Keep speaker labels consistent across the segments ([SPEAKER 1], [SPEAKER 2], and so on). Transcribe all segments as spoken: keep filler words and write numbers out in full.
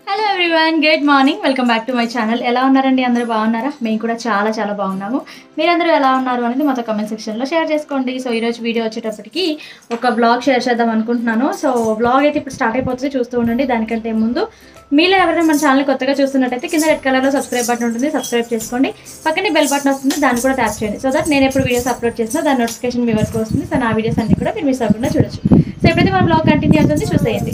[SPEAKER 1] Hello everyone, good morning. Welcome back to my channel. ఎలా ఉన్నారండి? అందరూ బాగున్నారా? మేము కూడా చాలా చాలా బాగున్నాము. మీరందరూ ఎలా ఉన్నారు అనేది మాతో కమెంట్ సెక్షన్లో షేర్ చేసుకోండి. సో ఈరోజు వీడియో వచ్చేటప్పటికి ఒక బ్లాగ్ షేర్ చేద్దాం అనుకుంటున్నాను. సో బ్లాగ్ అయితే ఇప్పుడు స్టార్ట్ అయిపోతుంది, చూస్తూ ఉండండి. దానికంటే ముందు మీలో ఎవరైనా మన ఛానల్ కొత్తగా చూస్తున్నట్టయితే కింద రెడ్ కలర్లో సబ్స్క్రైబ్ బటన్ ఉంటుంది, సబ్స్క్రైబ్ చేసుకోండి. పక్కనే బెల్ బటన్ వస్తుంది, దాన్ని కూడా ట్యాప్ చేయండి. సో దట్ నేను ఎప్పుడు వీడియోస్ అప్లోడ్ చేసినా దాని నోటిఫికేషన్ మీ వరకు వస్తుంది. సో నా వీడియోస్ అన్ని కూడా మీరు మిస్ అవ్వకుండా చూడొచ్చు. సో ఎప్పుడైతే మన బ్లాగ్ కంటిన్యూ అవుతుంది చూసేయండి.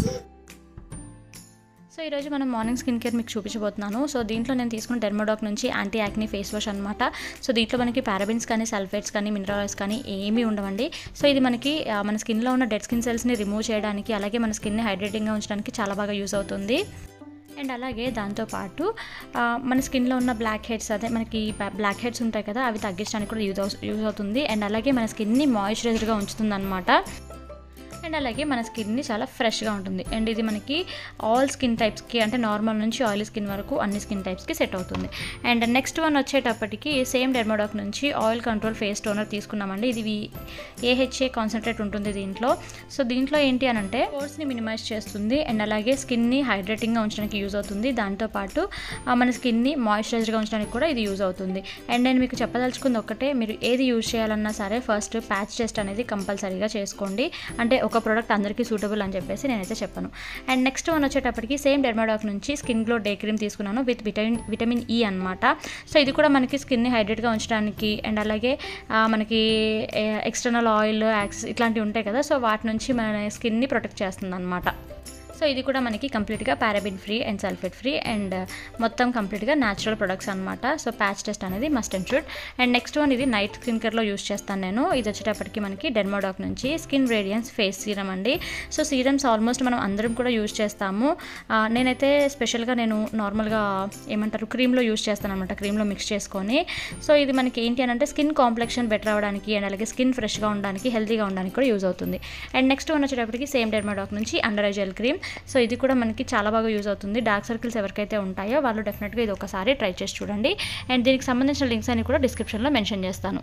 [SPEAKER 1] సో ఈరోజు మనం మార్నింగ్ స్కిన్ కేర్ మీకు చూపించబోతున్నాను. సో దీంట్లో నేను తీసుకున్న డెర్మోడాక్ నుంచి యాంటీ యాక్నీ ఫేస్ వాష్ అనమాట. సో దీంట్లో మనకి పారాబెన్స్ కానీ సల్ఫేట్స్ కానీ మినరల్స్ కానీ ఏమీ ఉండవండి. సో ఇది మనకి మన స్కిన్లో ఉన్న డెడ్ స్కిన్ సెల్స్ని రిమూవ్ చేయడానికి, అలాగే మన స్కిన్ని హైడ్రేటింగ్గా ఉంచడానికి చాలా బాగా యూజ్ అవుతుంది. అండ్ అలాగే దాంతోపాటు మన స్కిన్లో ఉన్న బ్లాక్ హెడ్స్, అదే మనకి బ్లాక్ హెడ్స్ ఉంటాయి కదా, అవి తగ్గించడానికి కూడా యూజ్ యూజ్ అవుతుంది. అండ్ అలాగే మన స్కిన్ని మాయిశ్చరైజర్గా ఉంచుతుంది అనమాట. అండ్ అలాగే మన స్కిన్ని చాలా ఫ్రెష్గా ఉంటుంది. అండ్ ఇది మనకి ఆల్ స్కిన్ టైప్స్కి, అంటే నార్మల్ నుంచి ఆయిలీ స్కిన్ వరకు అన్ని స్కిన్ టైప్స్కి సెట్ అవుతుంది. అండ్ నెక్స్ట్ వన్ వచ్చేటప్పటికి సేమ్ డెర్మోడాక్ నుంచి ఆయిల్ కంట్రోల్ ఫేస్ టోనర్ తీసుకున్నామండి. ఇది ఏహెచ్ఏ కాన్సన్ట్రేట్ ఉంటుంది దీంట్లో. సో దీంట్లో ఏంటి అని అంటే పోర్స్ని మినిమైజ్ చేస్తుంది. అండ్ అలాగే స్కిన్ని హైడ్రేటింగ్గా ఉంచడానికి యూజ్ అవుతుంది. దాంతోపాటు మన స్కిన్ని మాయిశ్చరైజర్గా ఉంచడానికి కూడా ఇది యూజ్ అవుతుంది. అండ్ నేను మీకు చెప్పదలుచుకుంది ఒకటే, మీరు ఏది యూజ్ చేయాలన్నా సరే ఫస్ట్ ప్యాచ్ టెస్ట్ అనేది కంపల్సరీగా చేసుకోండి. అంటే ఒక ప్రోడక్ట్ అందరికీ సూటబుల్ అని చెప్పేసి నేనైతే చెప్పాను. అండ్ నెక్స్ట్ వన్ వచ్చేటప్పటికి సేమ్ డెర్మోడాక్ నుంచి స్కిన్ గ్లో డే క్రీమ్ తీసుకున్నాను విత్ విటమిన్ విటమిన్ ఈ అనమాట. సో ఇది కూడా మనకి స్కిన్ని హైడ్రేట్గా ఉంచడానికి, అండ్ అలాగే మనకి ఎక్స్టర్నల్ ఆయిల్ యాక్సెస్ ఇట్లాంటివి ఉంటాయి కదా, సో వాటి నుంచి మన స్కిన్ని ప్రొటెక్ట్ చేస్తుంది అనమాట. సో ఇది కూడా మనకి కంప్లీట్గా paraben free and sulphate free and మొత్తం కంప్లీట్గా న్యాచురల్ ప్రొడక్ట్స్ అనమాట. సో ప్యాచ్ టెస్ట్ అనేది must and should. And next one ఇది నైట్ స్కిన్ కేర్లో యూస్ చేస్తాను నేను. ఇది వచ్చేటప్పటికి మనకి డెర్మోడాక్ నుంచి స్కిన్ రేడియన్స్ ఫేస్ సీరం అండి. సో సీరమ్స్ ఆల్మోస్ట్ మనం అందరం కూడా యూజ్ చేస్తాము. నేనైతే స్పెషల్గా నేను నార్మల్గా ఏమంటారు క్రీమ్లో యూజ్ చేస్తాను అనమాట, క్రీమ్లో మిక్స్ చేసుకొని. సో ఇది మనకి ఏంటి అని అంటే స్కిన్ కాంప్లెక్షన్ బెటర్ అవ్వడానికి, అండ్ అలాగే స్కిన్ ఫ్రెష్గా ఉండడానికి, హెల్తీగా ఉండడానికి కూడా యూజ్ అవుతుంది. అండ్ నెక్స్ట్ వన్ వచ్చేటప్పటికి సేమ్ డెర్మోడాక్ నుంచి under eye gel cream. So ఇది కూడా మనకి చాలా బాగా యూజ్ అవుతుంది. డార్క్ సర్కిల్స్ ఎవరికైతే ఉంటాయో వాళ్ళు డెఫినెట్గా ఇది ఒకసారి ట్రై చేసి చూడండి. అండ్ దీనికి సంబంధించిన లింక్స్ అన్ని కూడా డిస్క్రిప్షన్లో మెన్షన్ చేస్తాను.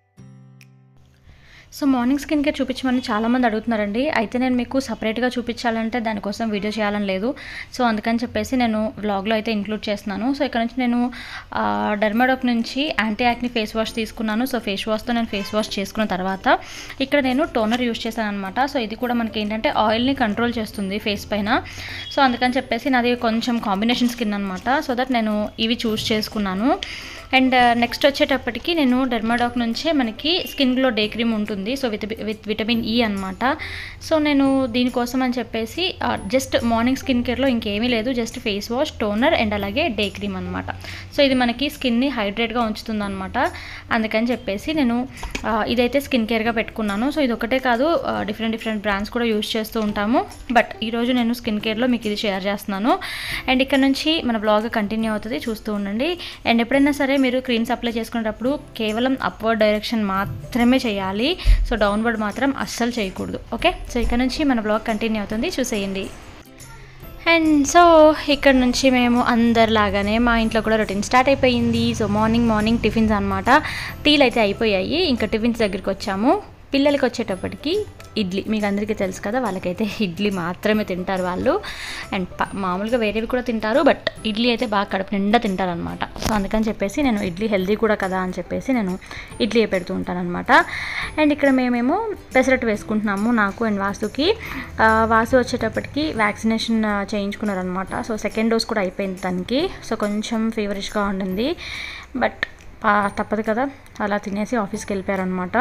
[SPEAKER 1] సో మార్నింగ్ స్కిన్ కేర్ చూపించమని చాలామంది అడుగుతున్నారండి. అయితే నేను మీకు సపరేట్గా చూపించాలంటే దానికోసం వీడియో చేయాలని లేదు. సో అందుకని చెప్పేసి నేను వ్లాగ్లో అయితే ఇంక్లూడ్ చేస్తున్నాను. సో ఇక్కడ నుంచి నేను డెర్మోడాక్ నుంచి యాంటీ యాక్నీ ఫేస్ వాష్ తీసుకున్నాను. సో ఫేస్ వాష్తో నేను ఫేస్ వాష్ చేసుకున్న తర్వాత ఇక్కడ నేను టోనర్ యూజ్ చేశాను అనమాట. సో ఇది కూడా మనకి ఏంటంటే ఆయిల్ని కంట్రోల్ చేస్తుంది ఫేస్ పైన. సో అందుకని చెప్పేసి నాది కొంచెం కాంబినేషన్ స్కిన్ అనమాట. సో దట్ నేను ఇవి చూస్ చేసుకున్నాను. అండ్ నెక్స్ట్ వచ్చేటప్పటికి నేను డెర్మోడాక్ నుంచే మనకి స్కిన్ గ్లో డే క్రీమ్ ఉంటుంది. So with with vitamin E అనమాట. సో నేను దీనికోసం అని చెప్పేసి జస్ట్ మార్నింగ్ స్కిన్ కేర్లో ఇంకేమీ లేదు, just face wash, toner and అలాగే డే క్రీమ్ అనమాట. సో ఇది మనకి స్కిన్ని హైడ్రేట్గా ఉంచుతుంది అనమాట. అందుకని చెప్పేసి నేను ఇదైతే స్కిన్ కేర్గా పెట్టుకున్నాను. సో ఇది ఒకటే కాదు, డిఫరెంట్ డిఫరెంట్ బ్రాండ్స్ కూడా యూజ్ చేస్తూ ఉంటాము. బట్ ఈరోజు నేను స్కిన్ కేర్లో మీకు ఇది షేర్ చేస్తున్నాను. అండ్ ఇక్కడ నుంచి మన బ్లాగ్ కంటిన్యూ అవుతుంది, చూస్తూ ఉండండి. అండ్ ఎప్పుడైనా సరే మీరు క్రీమ్స్ అప్లై చేసుకునేటప్పుడు కేవలం అప్వర్డ్ డైరెక్షన్ మాత్రమే చేయాలి. సో డౌన్వర్డ్ మాత్రం అస్సలు చేయకూడదు. ఓకే, సో ఇక్కడ నుంచి మన బ్లాగ్ కంటిన్యూ అవుతుంది, చూసేయండి. అండ్ సో ఇక్కడ నుంచి మేము అందరిలాగానే మా ఇంట్లో కూడా రొటీన్ స్టార్ట్ అయిపోయింది. సో మార్నింగ్ మార్నింగ్ టిఫిన్స్ అనమాట. టీలు అయితే అయిపోయాయి, ఇంకా టిఫిన్స్ దగ్గరికి వచ్చాము. పిల్లలకి వచ్చేటప్పటికి ఇడ్లీ, మీకు అందరికీ తెలుసు కదా, వాళ్ళకైతే ఇడ్లీ మాత్రమే తింటారు వాళ్ళు. అండ్ మామూలుగా వేరేవి కూడా తింటారు, బట్ ఇడ్లీ అయితే బాగా కడుపు నిండా తింటారనమాట. సో అందుకని చెప్పేసి నేను ఇడ్లీ హెల్దీ కూడా కదా అని చెప్పేసి నేను ఇడ్లీ పెడుతూ ఉంటానన్నమాట. అండ్ ఇక్కడ మేమేమో పెసరట్టు వేసుకుంటున్నాము, నాకు అండ్ వాసుకి. వాసు వచ్చేటప్పటికి వ్యాక్సినేషన్ చేయించుకున్నారనమాట. సో సెకండ్ డోస్ కూడా అయిపోయింది తనకి. సో కొంచెం ఫీవరిష్గా ఉండింది, బట్ తప్పదు కదా, అలా తినేసి ఆఫీస్కి వెళ్ళిపోయారనమాట.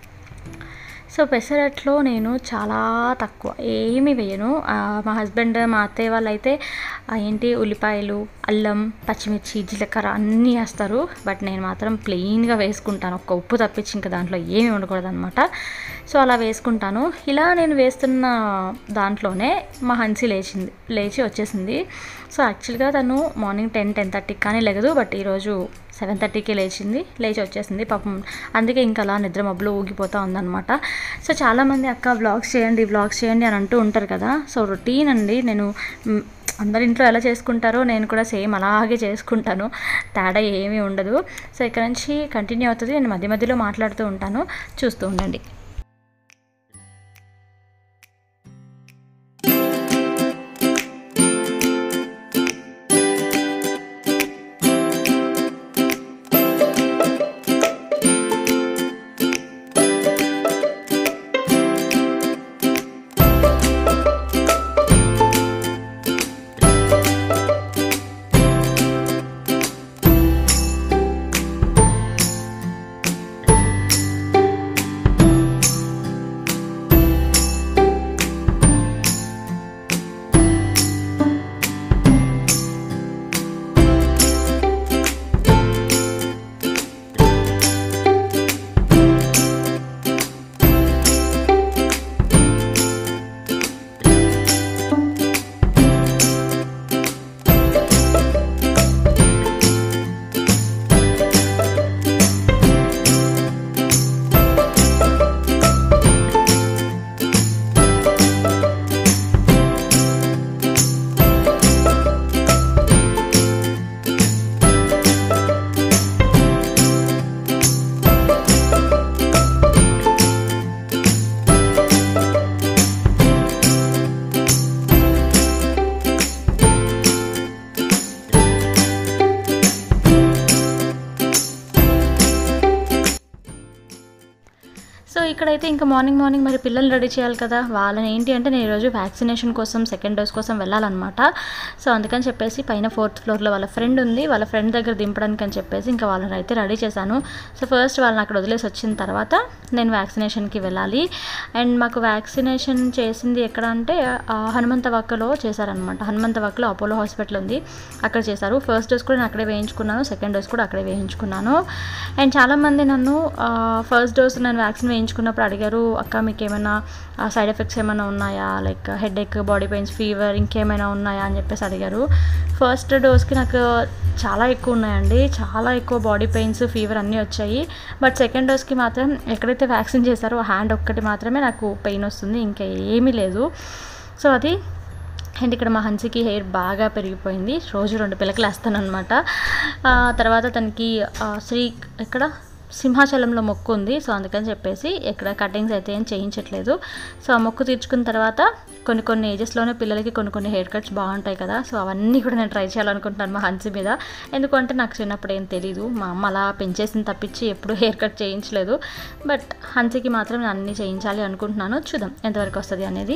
[SPEAKER 1] సో పెసరట్లో నేను చాలా తక్కువ ఏమీ వేయను. మా హస్బెండ్, మా అత్తయ్య వాళ్ళు అయితే ఏంటి ఉల్లిపాయలు, అల్లం, పచ్చిమిర్చి, జీలకర్ర అన్నీ వేస్తారు. బట్ నేను మాత్రం ప్లెయిన్గా వేసుకుంటాను, ఒక్క ఉప్పు తప్పించి ఇంకా దాంట్లో ఏమీ ఉండకూడదు అనమాట. సో అలా వేసుకుంటాను. ఇలా నేను వేస్తున్న దాంట్లోనే మా హన్సీ లేచింది లేచి వచ్చేసింది. సో యాక్చువల్గా తను మార్నింగ్ టెన్ టెన్ థర్టీకి కానీ లేగదు, బట్ ఈరోజు సెవెన్ థర్టీకి లేచింది, లేచి వచ్చేసింది పాపం. అందుకే ఇంకా అలా నిద్ర మబ్బులో ఊగిపోతూ ఉందన్నమాట. సో చాలామంది అక్క వ్లాగ్స్ చేయండి వ్లాగ్స్ చేయండి అని అంటూ ఉంటారు కదా. సో రొటీన్ అండి, నేను అందరి ఇంట్లో ఎలా చేసుకుంటారో నేను కూడా సేమ్ అలాగే చేసుకుంటాను, తేడా ఏమీ ఉండదు. సో ఇక్కడ నుంచి కంటిన్యూ అవుతుంది, నేను మధ్య మధ్యలో మాట్లాడుతూ ఉంటాను, చూస్తూ ఉండండి. ఇక్కడైతే ఇంకా మార్నింగ్ మార్నింగ్ మరి పిల్లల్ని రెడీ చేయాలి కదా, వాళ్ళని ఏంటి అంటే నేను ఈరోజు వ్యాక్సినేషన్ కోసం సెకండ్ డోస్ కోసం వెళ్ళాలన్నమాట. సో అందుకని చెప్పేసి పైన ఫోర్త్ ఫ్లోర్లో వాళ్ళ ఫ్రెండ్ ఉంది, వాళ్ళ ఫ్రెండ్ దగ్గర దింపడానికి అని చెప్పేసి ఇంకా వాళ్ళని అయితే రెడీ చేశాను. సో ఫస్ట్ వాళ్ళని అక్కడ వదిలేసి వచ్చిన తర్వాత నేను వ్యాక్సినేషన్కి వెళ్ళాలి. అండ్ మాకు వ్యాక్సినేషన్ చేసింది ఎక్కడ అంటే హనుమంతవాకలో చేశారనమాట. హనుమంతవాకలో అపోలో హాస్పిటల్ ఉంది, అక్కడ చేశారు. ఫస్ట్ డోస్ కూడా నేను అక్కడే వేయించుకున్నాను, సెకండ్ డోస్ కూడా అక్కడే వేయించుకున్నాను. అండ్ చాలామంది నన్ను ఫస్ట్ డోస్ నేను వ్యాక్సిన్ వేయించుకున్నప్పుడు అడిగారు, అక్క మీకు ఏమైనా సైడ్ ఎఫెక్ట్స్ ఏమైనా ఉన్నాయా, like headache, body pains, fever ఇంకేమైనా ఉన్నాయా అని చెప్పేసి అడిగారు. ఫస్ట్ డోస్కి నాకు చాలా ఎక్కువ ఉన్నాయండి, చాలా ఎక్కువ బాడీ పెయిన్స్, ఫీవర్ అన్నీ వచ్చాయి. బట్ సెకండ్ డోస్కి మాత్రం ఎక్కడైతే వ్యాక్సిన్ చేశారో హ్యాండ్ ఒక్కటి మాత్రమే నాకు పెయిన్ వస్తుంది, ఇంకా ఏమీ లేదు. సో అది అండ్ ఇక్కడ మా హన్సీకి హెయిర్ బాగా పెరిగిపోయింది, రోజు రెండు పిలకలు వేస్తాను అనమాట. తర్వాత తనకి శ్రీ ఎక్కడ సింహాచలంలో మొక్కు ఉంది, సో అందుకని చెప్పేసి ఇక్కడ కటింగ్స్ అయితే ఏం చేయించట్లేదు. సో ఆ మొక్కు తీర్చుకున్న తర్వాత కొన్ని కొన్ని ఏజెస్లోనే పిల్లలకి కొన్ని కొన్ని హెయిర్ కట్స్ బాగుంటాయి కదా, సో అవన్నీ కూడా నేను ట్రై చేయాలనుకుంటున్నాను మా హన్సీ మీద. ఎందుకంటే నాకు చిన్నప్పుడు ఏం తెలీదు, మా అమ్మ అలా పెంచేసిన తప్పించి ఎప్పుడు హెయిర్ కట్ చేయించలేదు. బట్ హన్సీకి మాత్రం నేను అన్నీ చేయించాలి అనుకుంటున్నాను, చూద్దాం ఎంతవరకు వస్తుంది అనేది.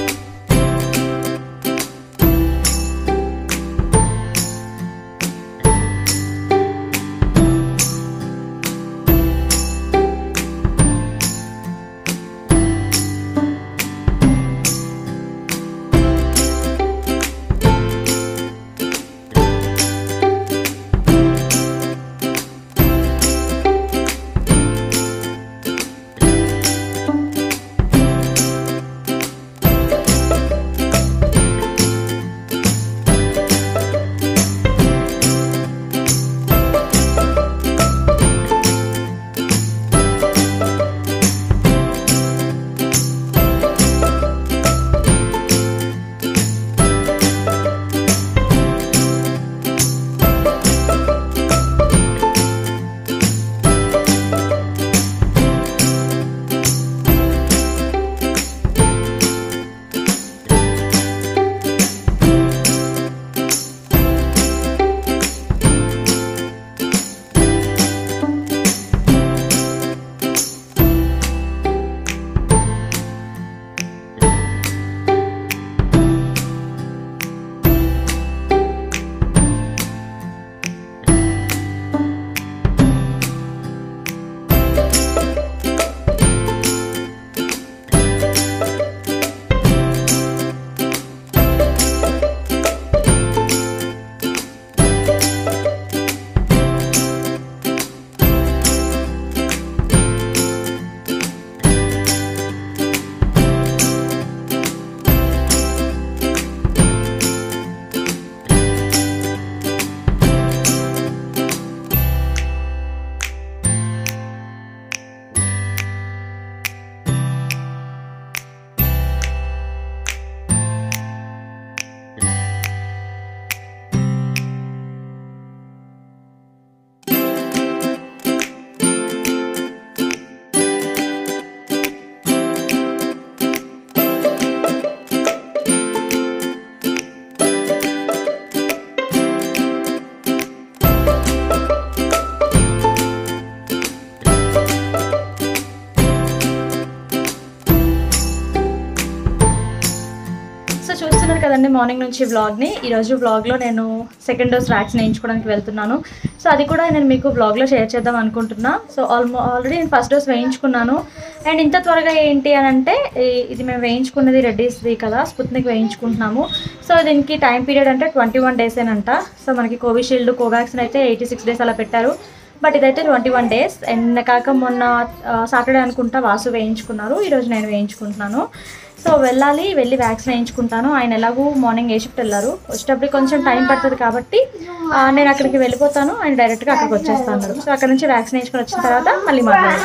[SPEAKER 2] కదండి మార్నింగ్ నుంచి వ్లాగ్ని. ఈరోజు వ్లాగ్లో నేను సెకండ్ డోస్ వ్యాక్సిన్ వేయించుకోవడానికి వెళ్తున్నాను. సో అది కూడా నేను మీకు వ్లాగ్లో షేర్ చేద్దాం అనుకుంటున్నా. సో ఆల్మో ఆల్రెడీ నేను ఫస్ట్ డోస్ వేయించుకున్నాను. అండ్ ఇంత త్వరగా ఏంటి అని అంటే ఇది మేము వేయించుకున్నది రెడ్డీస్ది కదా, స్పుత్నిక్ వేయించుకుంటున్నాము. సో దీనికి టైం పీరియడ్ అంటే ట్వంటీ వన్ డేసేనంట. సో మనకి కోవిషీల్డ్, కోవాక్సిన్ అయితే ఎయిటీ సిక్స్ డేస్ అలా పెట్టారు, బట్ ఇదైతే ట్వంటీ వన్ డేస్. అండ్ కాక మొన్న సాటర్డే అనుకుంటా వాసు వేయించుకున్నారు, ఈరోజు నేను వేయించుకుంటున్నాను. సో వెళ్ళాలి, వెళ్ళి వ్యాక్సిన్ వేయించుకుంటాను. ఆయన ఎలాగూ మార్నింగ్ ఏ షిఫ్ట్ వెళ్ళారు, వచ్చేటప్పుడు కొంచెం టైం పడుతుంది కాబట్టి నేను అక్కడికి వెళ్ళిపోతాను, ఆయన డైరెక్ట్గా అక్కడికి వచ్చేస్తాను. సో అక్కడ నుంచి వ్యాక్సిన్ వేయించుకొని వచ్చిన తర్వాత మళ్ళీ మాట్లాడాలి.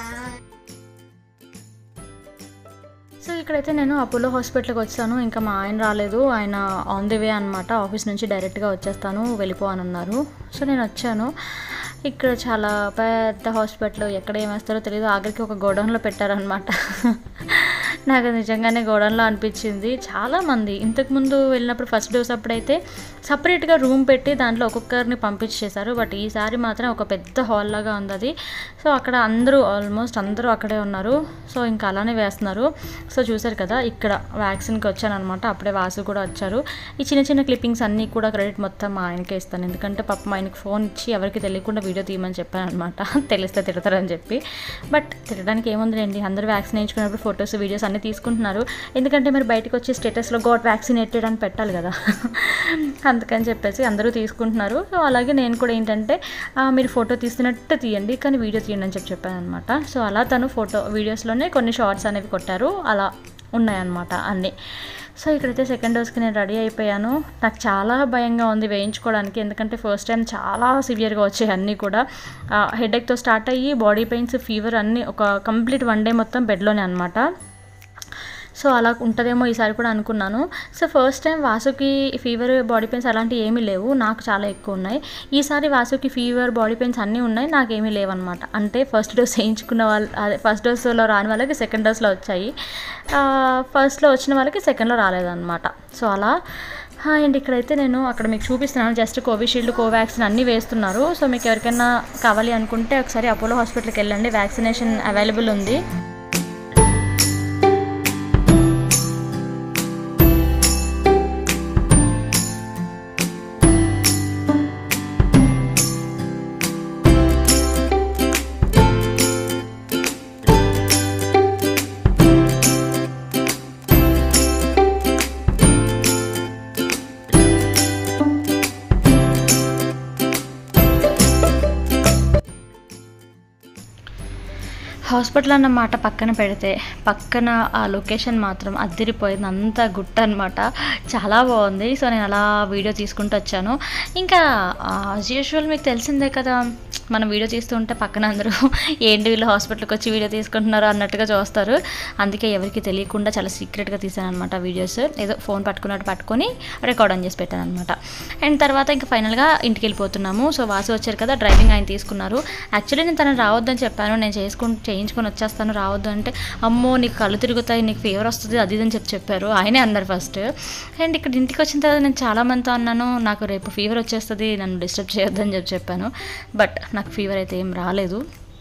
[SPEAKER 1] సో ఇక్కడైతే నేను అపోలో హాస్పిటల్కి వచ్చాను. ఇంకా మా ఆయన రాలేదు, ఆయన ఆన్ ది వే అనమాట, ఆఫీస్ నుంచి డైరెక్ట్గా వచ్చేస్తాను వెళ్ళిపో అని అన్నారు. సో నేను వచ్చాను. ఇక్కడ చాలా పెద్ద హాస్పిటల్, ఎక్కడ ఏమేస్తారో తెలియదు, ఆఖరికి ఒక గోడౌన్లో పెట్టారనమాట. నాకు నిజంగానే గోడౌన్లో అనిపించింది. చాలామంది ఇంతకుముందు వెళ్ళినప్పుడు ఫస్ట్ డోస్ అప్పుడైతే సపరేట్గా రూమ్ పెట్టి దాంట్లో ఒక్కొక్కరిని పంపించేశారు. బట్ ఈసారి మాత్రం ఒక పెద్ద హాల్ లాగా ఉంది అది. సో అక్కడ అందరూ ఆల్మోస్ట్ అందరూ అక్కడే ఉన్నారు. సో ఇంకా అలానే వేస్తున్నారు. సో చూసారు కదా, ఇక్కడ వ్యాక్సిన్కి వచ్చాను అనమాట. అప్పుడే వాసు కూడా వచ్చారు. ఈ చిన్న చిన్న క్లిప్పింగ్స్ అన్నీ కూడా క్రెడిట్ మొత్తం మా ఆయనకే ఇస్తాను. ఎందుకంటే పాప మా ఆయనకి ఫోన్ ఇచ్చి ఎవరికి తెలియకుండా వీడియో తీయమని చెప్పాను అనమాట. తెలిస్తే తిడతారని చెప్పి. బట్ తిట్టడానికి ఏముందండి, అందరూ వ్యాక్సిన్ వేయించుకున్నప్పుడు ఫొటోస్ వీడియోస్ అన్నీ తీసుకుంటున్నారు. ఎందుకంటే మరి బయటకు వచ్చి స్టేటస్లో గోట్ వ్యాక్సినేటెడ్ అని పెట్టాలి కదా, అందుకని చెప్పేసి అందరూ తీసుకుంటున్నారు. సో అలాగే నేను కూడా ఏంటంటే మీరు ఫోటో తీస్తున్నట్టు తీయండి కానీ వీడియో తీయండి అని చెప్పి చెప్పాను అనమాట. సో అలా తను ఫోటో వీడియోస్లోనే కొన్ని షార్ట్స్ అనేవి కొట్టారు. అలా ఉన్నాయన్నమాట అన్నీ. సో ఇక్కడైతే సెకండ్ డోస్కి నేను రెడీ అయిపోయాను. నాకు చాలా భయంగా ఉంది వేయించుకోవడానికి. ఎందుకంటే ఫస్ట్ టైం చాలా సివియర్గా వచ్చాయి అన్నీ కూడా. హెడేక్తో స్టార్ట్ అయ్యి బాడీ పెయిన్స్, ఫీవర్ అన్నీ ఒక కంప్లీట్ వన్ డే మొత్తం బెడ్లోనే అనమాట. సో అలా ఉంటుందేమో ఈసారి కూడా అనుకున్నాను. సో ఫస్ట్ టైం వాసుకి ఫీవర్, బాడీ పెయిన్స్ అలాంటివి ఏమీ లేవు, నాకు చాలా ఎక్కువ ఉన్నాయి. ఈసారి వాసుకి ఫీవర్, బాడీ పెయిన్స్ అన్నీ ఉన్నాయి, నాకేమీ లేవన్నమాట. అంటే ఫస్ట్ డోస్ వేయించుకున్న వాళ్ళు, అదే ఫస్ట్ డోస్లో రాని వాళ్ళకి సెకండ్ డోస్లో వచ్చాయి, ఫస్ట్లో వచ్చిన వాళ్ళకి సెకండ్లో రాలేదన్నమాట. సో అలా అండ్ ఇక్కడైతే నేను అక్కడ మీకు చూపిస్తున్నాను. జస్ట్ కోవిషీల్డ్, కోవాక్సిన్ అన్నీ వేస్తున్నారు. సో మీకు ఎవరికైనా కావాలి అనుకుంటే ఒకసారి అపోలో హాస్పిటల్కి వెళ్ళండి, వ్యాక్సినేషన్ అవైలబుల్ ఉంది. హాస్పిటల్ అన్నమాట పక్కన పెడితే, పక్కన ఆ లొకేషన్ మాత్రం అదిరిపోయింది. అంతా గుట్ట అనమాట, చాలా బాగుంది. సో నేను అలా వీడియో తీసుకుంటూ వచ్చాను. ఇంకా యాజ్ యూజువల్ మీకు తెలిసిందే కదా, మనం వీడియో తీస్తూ ఉంటే పక్కన అందరూ ఏంటి వీళ్ళు హాస్పిటల్కి వచ్చి వీడియో తీసుకుంటున్నారు అన్నట్టుగా చూస్తారు. అందుకే ఎవరికి తెలియకుండా చాలా సీక్రెట్గా తీసాను అనమాట వీడియోస్. ఏదో ఫోన్ పట్టుకున్నట్టు పట్టుకొని రికార్డ్ ఆన్ చేసి పెట్టాను అనమాట. అండ్ తర్వాత ఇంకా ఫైనల్గా ఇంటికి వెళ్ళిపోతున్నాము. సో వాసు వచ్చారు కదా, డ్రైవింగ్ ఆయన తీసుకున్నారు. యాక్చువల్లీ నేను తనని రావద్దని చెప్పాను, నేను చేసుకుని చేయించుకొని వచ్చేస్తాను రావద్దు అంటే, అమ్మో నీకు కళ్ళు తిరుగుతాయి, నీకు ఫీవర్ వస్తుంది అది ఇది అని చెప్పి చెప్పారు. ఆయనే అన్నారు ఫస్ట్. అండ్ ఇక్కడ ఇంటికి వచ్చిన తర్వాత నేను చాలామందితో అన్నాను, నాకు రేపు ఫీవర్ వచ్చేస్తుంది, నన్ను డిస్టర్బ్ చేయొద్దని చెప్పి చెప్పాను. బట్ నాకు ఫీవర్ అయితే ఏం రాలేదు.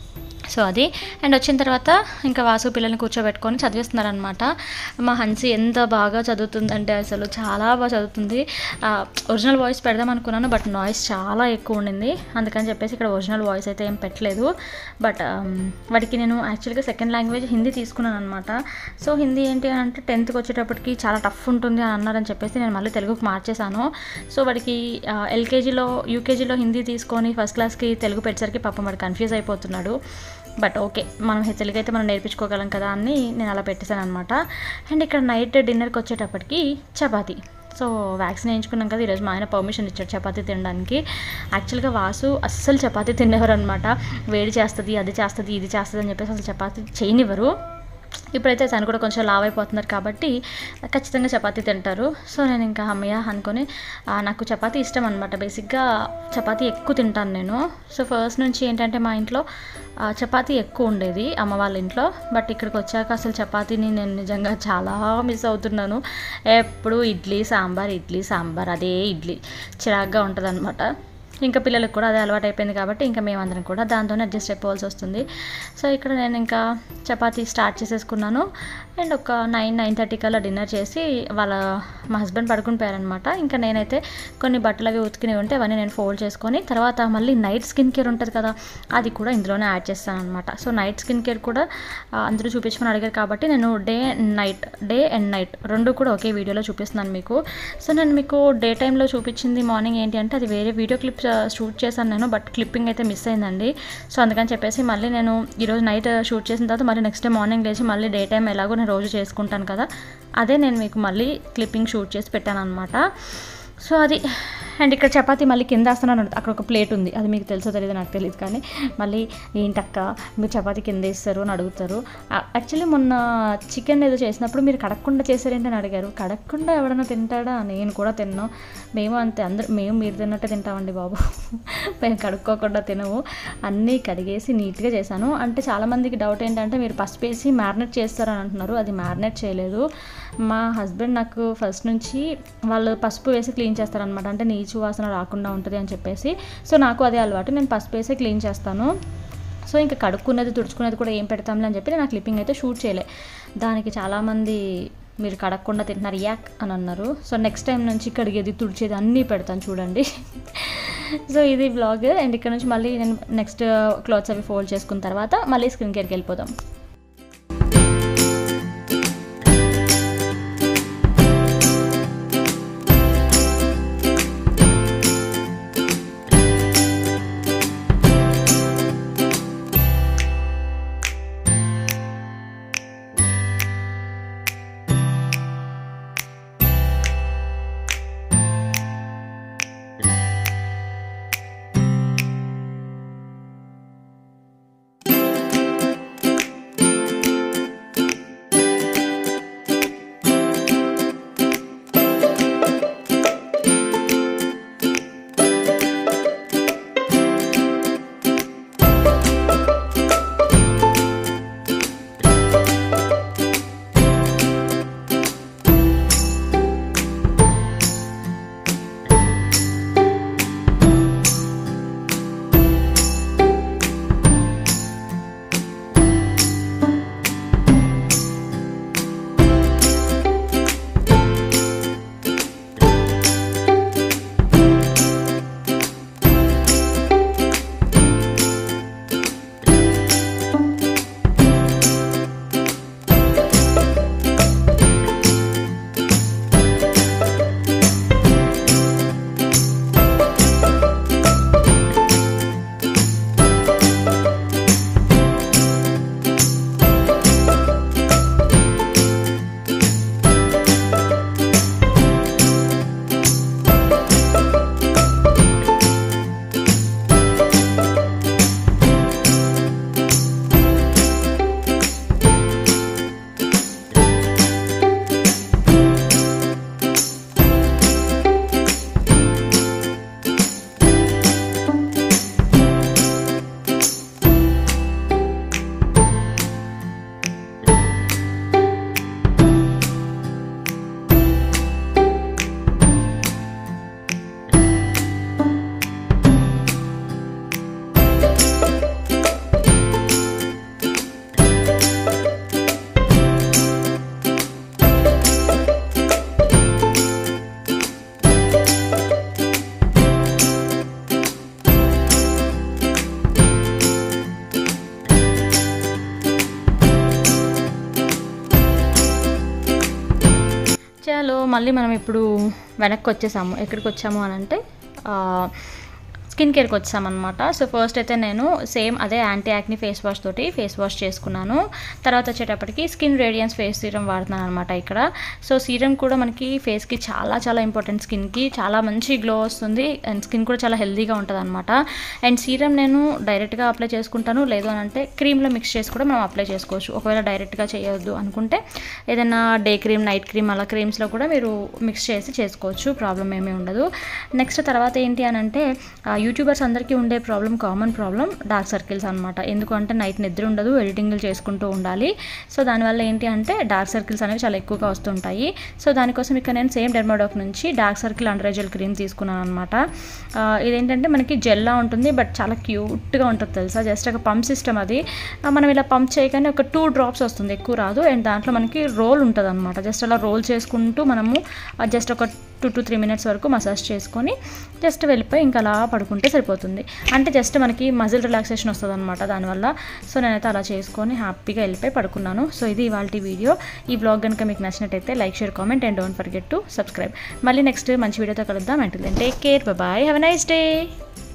[SPEAKER 1] సో అది. అండ్ వచ్చిన తర్వాత ఇంకా వాసు పిల్లల్ని కూర్చోబెట్టుకొని చదివిస్తున్నారనమాట. మా హన్సీ ఎంత బాగా చదువుతుందంటే అసలు చాలా బాగా చదువుతుంది. ఒరిజినల్ వాయిస్ పెడదాం అనుకున్నాను, బట్ నాయిస్ చాలా ఎక్కువ ఉండింది. అందుకని చెప్పేసి ఇక్కడ ఒరిజినల్ వాయిస్ అయితే ఏం పెట్టలేదు. బట్ వాడికి నేను యాక్చువల్గా సెకండ్ లాంగ్వేజ్ హిందీ తీసుకున్నాను అనమాట. సో హిందీ ఏంటి అంటే టెన్త్కి వచ్చేటప్పటికి చాలా టఫ్ ఉంటుంది అని అన్నారని చెప్పేసి నేను మళ్ళీ తెలుగుకి మార్చేశాను. సో వాడికి ఎల్కేజీలో, యూకేజీలో హిందీ తీసుకొని ఫస్ట్ క్లాస్కి తెలుగు పెట్టేసరికి పాపం వాడు కన్ఫ్యూజ్ అయిపోతున్నాడు. బట్ ఓకే, మనం తెలుగు అయితే మనం నేర్పించుకోగలం కదా అని నేను అలా పెట్టేశాను అనమాట. అండ్ ఇక్కడ నైట్ డిన్నర్కి వచ్చేటప్పటికి చపాతీ. సో వ్యాక్సిన్ వేయించుకున్నాం కదా, ఈరోజు మా ఆయన పర్మిషన్ ఇచ్చాడు చపాతీ తినడానికి. యాక్చువల్గా వాసు అస్సలు చపాతీ తినేవారు అనమాట. వేడి చేస్తుంది, అది చేస్తుంది, ఇది చేస్తుంది అని చెప్పేసి అసలు చపాతీ చేయనివ్వరు. ఇప్పుడైతే తను కూడా కొంచెం లావ్ అయిపోతున్నారు కాబట్టి ఖచ్చితంగా చపాతీ తింటారు. సో నేను ఇంకా అమ్మయ్య అనుకొని, నాకు చపాతీ ఇష్టం అనమాట. బేసిక్గా చపాతీ ఎక్కువ తింటాను నేను. సో ఫస్ట్ నుంచి ఏంటంటే మా ఇంట్లో చపాతీ ఎక్కువ ఉండేది అమ్మ వాళ్ళ ఇంట్లో. బట్ ఇక్కడికి వచ్చాక అసలు చపాతీని నేను నిజంగా చాలా మిస్ అవుతున్నాను. ఎప్పుడు ఇడ్లీ సాంబార్, ఇడ్లీ సాంబార్, అదే ఇడ్లీ చిరాగ్గా ఉంటుంది అనమాట. ఇంకా పిల్లలకు కూడా అదే అలవాటు అయిపోయింది కాబట్టి ఇంకా మేమందరం కూడా దాంతోనే అడ్జస్ట్ అయిపోవాల్సి వస్తుంది. సో ఇక్కడ నేను ఇంకా చపాతీ స్టార్ట్ చేసేసుకున్నాను. అండ్ ఒక నైన్ నైన్ థర్టీ కల్లా డిన్నర్ చేసి వాళ్ళ మా హస్బెండ్ పడుకుని పోయారనమాట. ఇంకా నేనైతే కొన్ని బట్టలు అవి ఉతికినవి ఉంటే అవన్నీ నేను ఫోల్డ్ చేసుకొని తర్వాత మళ్ళీ నైట్ స్కిన్ కేర్ ఉంటుంది కదా, అది కూడా ఇందులోనే యాడ్ చేస్తాను అనమాట. సో నైట్ స్కిన్ కేర్ కూడా అందరూ చూపించమని అడిగారు కాబట్టి నేను day night day and night రెండు కూడా ఒకే వీడియోలో చూపిస్తున్నాను మీకు. సో నేను మీకు డే టైంలో చూపించింది మార్నింగ్ ఏంటి అంటే అది వేరే వీడియో క్లిప్స్ షూట్ చేశాను నేను, బట్ క్లిప్పింగ్ అయితే మిస్ అయిందండి. సో అందుకని చెప్పేసి మళ్ళీ నేను ఈరోజు నైట్ షూట్ చేసిన తర్వాత మళ్ళీ నెక్స్ట్ డే మార్నింగ్ లేచి మళ్ళీ డే టైం ఎలాగో నేను రోజు చేసుకుంటాను కదా, అదే నేను మీకు మళ్ళీ క్లిప్పింగ్ షూట్ చేసి పెట్టాను అనమాట. సో అది. అండ్ ఇక్కడ చపాతీ మళ్ళీ కింద వేస్తున్నాను, అక్కడ ఒక ప్లేట్ ఉంది, అది మీకు తెలుసో తెలియదు నాకు తెలియదు, కానీ మళ్ళీ ఏంటక్క మీరు చపాతీ కింద వేస్తారు అని అడుగుతారు. యాక్చువల్లీ మొన్న చికెన్ ఏదో చేసినప్పుడు మీరు కడగకుండా చేశారేంటని అడిగారు. కడగకుండా ఎవడన్నా తింటాడా? నేను కూడా తిన్నాం, మేము అంతే, అందరు మేము మీరు తిన్నట్టే తింటామండి బాబు, మేము కడుక్కోకుండా తినము, అన్నీ కడిగేసి నీట్గా చేశాను. అంటే చాలామందికి డౌట్ ఏంటంటే మీరు పసుపు వేసి మ్యారినేట్ చేస్తారని అంటున్నారు, అది మ్యారినేట్ చేయలేదు. మా హస్బెండ్ నాకు ఫస్ట్ నుంచి వాళ్ళు పసుపు వేసి క్లీన్ చేస్తారనమాట, అంటే నీచు వాసన రాకుండా ఉంటుంది అని చెప్పేసి. సో నాకు అదే అలవాటు, నేను పసుపు వేసి క్లీన్ చేస్తాను. సో ఇంకా కడుక్కున్నది తుడుచుకునేది కూడా ఏం పెడతాంలే అని చెప్పి నేను ఆ క్లిప్పింగ్ అయితే షూట్ చేయలే. దానికి చాలామంది మీరు కడగకుండా తింటున్నారు యాక్ అని అన్నారు. సో నెక్స్ట్ టైం నుంచి కడిగేది తుడిచేది అన్నీ పెడతాను చూడండి. సో ఇది బ్లాగ్. అండ్ ఇక్కడ నుంచి మళ్ళీ నేను నెక్స్ట్ క్లాత్స్ అవి ఫోల్డ్ చేసుకున్న తర్వాత మళ్ళీ స్కిన్ కేర్కి వెళ్ళిపోదాం. చలో మళ్ళీ మనం ఇప్పుడు వెనక్కి వచ్చేసాము. ఎక్కడికి వచ్చాము అని అంటే స్కిన్ కేర్కి వచ్చామన్నమాట. సో ఫస్ట్ అయితే నేను సేమ్ అదే యాంటీ యాక్ని ఫేస్ వాష్ తోటి ఫేస్ వాష్ చేసుకున్నాను. తర్వాత వచ్చేటప్పటికి స్కిన్ రేడియన్స్ ఫేస్ సీరం వాడుతున్నాను అనమాట ఇక్కడ. సో సీరం కూడా మనకి ఫేస్కి చాలా చాలా ఇంపార్టెంట్, స్కిన్కి చాలా మంచి గ్లో వస్తుంది అండ్ స్కిన్ కూడా చాలా హెల్తీగా ఉంటుంది అనమాట. అండ్ సీరం నేను డైరెక్ట్గా అప్లై చేసుకుంటాను, లేదు అని అంటే క్రీమ్లో మిక్స్ చేసి కూడా మనం అప్లై చేసుకోవచ్చు. ఒకవేళ డైరెక్ట్గా చేయొద్దు అనుకుంటే ఏదైనా డే క్రీమ్, నైట్ క్రీమ్ అలా క్రీమ్స్లో కూడా మీరు మిక్స్ చేసి చేసుకోవచ్చు, ప్రాబ్లం ఏమీ ఉండదు. నెక్స్ట్ తర్వాత ఏంటి అని అంటే యూట్యూబర్స్ అందరికీ ఉండే problem, common problem dark circles అనమాట. ఎందుకంటే నైట్ నిద్ర ఉండదు, ఎడిటింగ్లు చేసుకుంటూ ఉండాలి. సో దానివల్ల ఏంటి అంటే డార్క్ సర్కిల్స్ అనేవి చాలా ఎక్కువగా వస్తుంటాయి. సో దానికోసం ఇక్కడ నేను సేమ్ డెర్మాడాక్ నుంచి dark circle under eye gel cream తీసుకున్నాను అనమాట. ఇదేంటంటే మనకి జెల్లా ఉంటుంది, బట్ చాలా క్యూట్గా ఉంటుంది తెలుసా. జస్ట్ ఒక పంప్ సిస్టమ్ అది, మనం ఇలా పంప్ చేయగానే ఒక టూ డ్రాప్స్ వస్తుంది, ఎక్కువ రాదు. అండ్ దాంట్లో మనకి రోల్ ఉంటుంది అనమాట. జస్ట్ అలా రోల్ చేసుకుంటూ మనము జస్ట్ ఒక టూ టు త్రీ మినిట్స్ వరకు మసాజ్ చేసుకొని జస్ట్ వెళ్ళిపోయి ఇంకా అలా పడుకుంటే సరిపోతుంది. అంటే జస్ట్ మనకి మజిల్ రిలాక్సేషన్ వస్తుంది అనమాట దానివల్ల. సో నేనైతే అలా చేసుకొని హ్యాపీగా వెళ్ళిపోయి పడుకున్నాను. సో ఇది ఇవాల్టి వీడియో. ఈ బ్లాగ్ కనుక మీకు నచ్చినట్టయితే like, share, comment and don't forget to subscribe. మళ్ళీ నెక్స్ట్ మంచి వీడియోతో కలుద్దాం. Until then take care, bye, have a nice day.